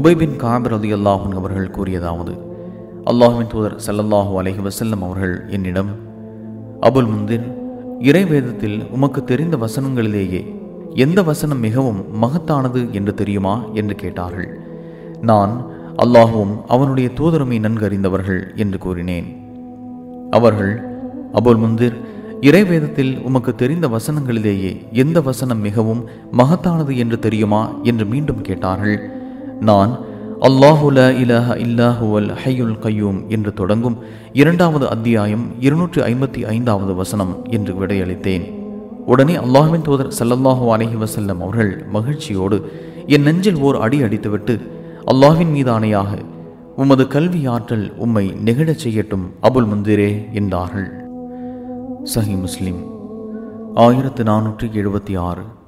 உபை பின் கஅப் ரலியல்லாஹு அன்ஹு அவர்கள் கூறியதாவது, அல்லாஹ்வின் தூதர் ஸல்லல்லாஹு அலைஹி வஸல்லம் அவர்கள் என்னிடம், அபுல் முந்திர், இறைவேதத்தில் உமக்கு தெரிந்த வசனங்களிலேயே எந்த வசனம் மிகவும் மகத்தானது என்று தெரியுமா என்று கேட்டார்கள். நான், அல்லாஹுவும் அவனுடைய தூதருமை நன்கறிந்தவர்கள் என்று கூறினேன். அவர்கள், அபுல் முந்திர், இறைவேதத்தில் உமக்கு தெரிந்த வசனங்களிலேயே எந்த வசனம் மிகவும் மகத்தானது என்று தெரியுமா என்று மீண்டும் கேட்டார்கள். நான், அல்லாஹு லா இலாஹ இல்லா ஹுவல் ஹய்யுல் கய்யூம் என்று தொடங்கும் 2வது அத்தியாயம் 255வது வசனம் என்று விடையளித்தேன். உடனே அல்லாஹ்வின் தூதர் ஸல்லல்லாஹு அலைஹி வஸல்லம் அவர்கள் மகிழ்ச்சியோடு என் நெஞ்சில் ஓர் அடி அடித்துவிட்டு, அல்லாஹ்வின் மீது ஆணையாக, உமது கல்வி ஆற்றல் உம்மை நெகிழச் செய்யட்டும் அபுல் முந்திரே என்றார்கள். சஹீஹ் முஸ்லிம் 1476.